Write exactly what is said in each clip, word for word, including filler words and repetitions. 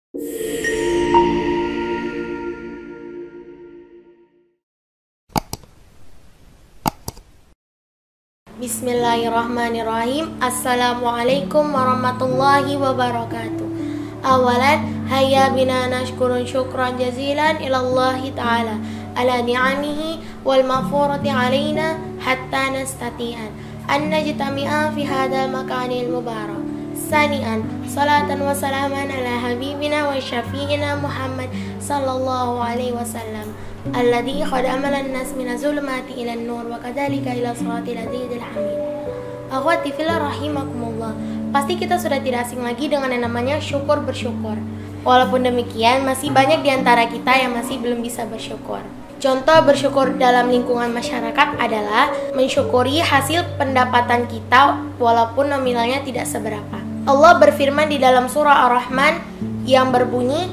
Bismillahirrahmanirrahim. Assalamualaikum warahmatullahi wabarakatuh. Awalan, hayya bina nashkurun syukran jazilan ilallahi ta'ala ala ni'amihi wal mafurati alaina hatta nastati'an an najtami'a fi hadal makanil mubarak. Sani'an, salatan wa salaman ala habibina wa syafi'ina Muhammad sallallahu alaihi wasallam alladhi qad amala an-nas min az-zulumati ila an-nur wa kadzalika ila siratil azizil hamid. Akhwati fillah rahimakumullah. Pasti kita sudah tidak asing lagi dengan yang namanya syukur bersyukur. Walaupun demikian, masih banyak di antara kita yang masih belum bisa bersyukur. Contoh bersyukur dalam lingkungan masyarakat adalah mensyukuri hasil pendapatan kita walaupun nominalnya tidak seberapa. Allah berfirman di dalam surah Ar-Rahman yang berbunyi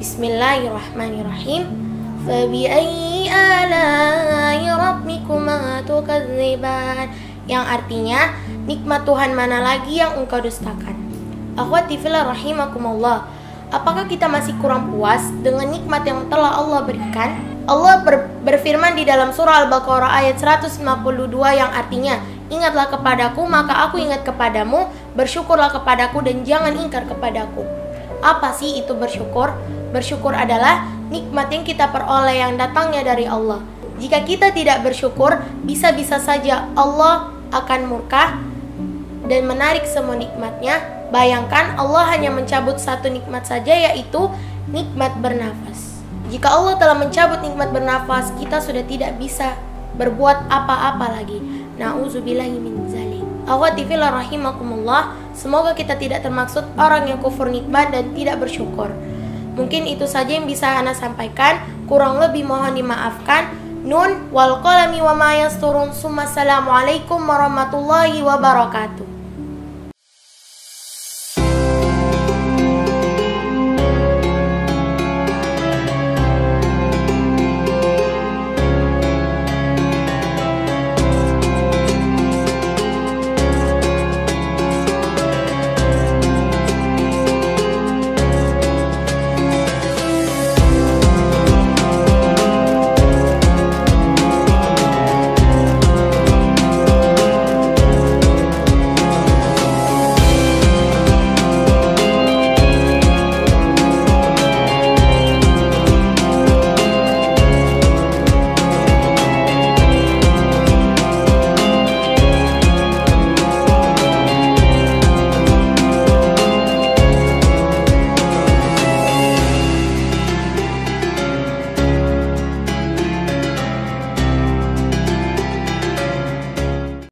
Bismillahirrahmanirrahim. Fabi'ayyi ala'i rabbikuma tukadziban, yang artinya nikmat Tuhan mana lagi yang engkau dustakan. Akhwati fillah rahimakumullah, apakah kita masih kurang puas dengan nikmat yang telah Allah berikan? Allah ber, berfirman di dalam surah Al-Baqarah ayat seratus lima puluh dua yang artinya, ingatlah kepadaku maka aku ingat kepadamu, bersyukurlah kepadaku dan jangan ingkar kepadaku. Apa sih itu bersyukur? Bersyukur adalah nikmat yang kita peroleh yang datangnya dari Allah. Jika kita tidak bersyukur, bisa-bisa saja Allah akan murka dan menarik semua nikmatnya. Bayangkan Allah hanya mencabut satu nikmat saja, yaitu nikmat bernafas. Jika Allah telah mencabut nikmat bernafas, kita sudah tidak bisa berbuat apa-apa lagi. Na'udzubillahi min dzalik. Akhwati fillah rahimakumullah, semoga kita tidak termaksud orang yang kufur nikmat dan tidak bersyukur. Mungkin itu saja yang bisa Ana sampaikan, kurang lebih mohon dimaafkan. Nun wal qalami wa ma yasturun. Assalamualaikum warahmatullahi wabarakatuh.